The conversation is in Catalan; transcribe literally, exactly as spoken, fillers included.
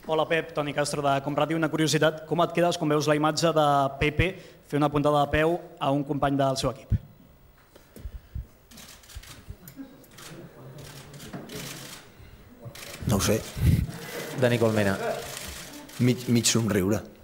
Hola Pep, Toni Castro de Comràdio. Una curiositat, com et quedes quan veus la imatge de Pepe fer una puntada de peu a un company del seu equip? No ho sé. Dani Colmena. Mig, mig somriure.